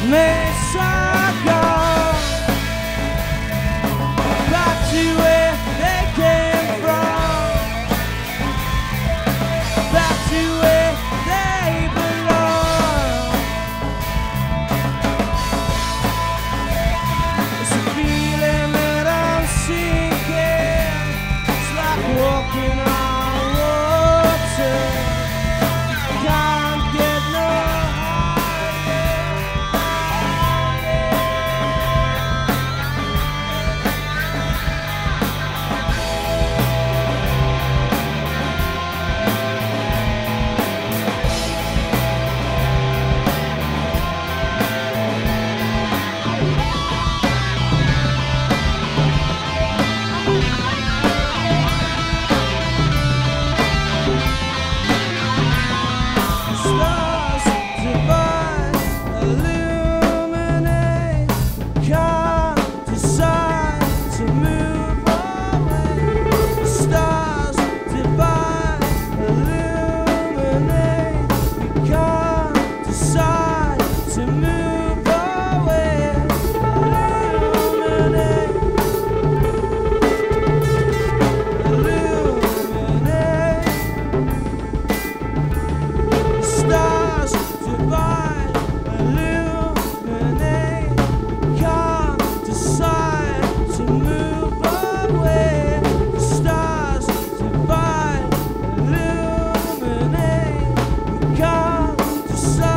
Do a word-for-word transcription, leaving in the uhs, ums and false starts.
makes I go back to where they came from, back to where they belong. It's a feeling that I'm seeking. It's like walking on water. Can't get no stars divine, illuminate. Can't decide to move away. Stars divine, illuminate. Can't decide to move away. Illuminate, illuminate. Stars divine, illuminate. Can't decide to move away. Stars divine, illuminate. Can't decide.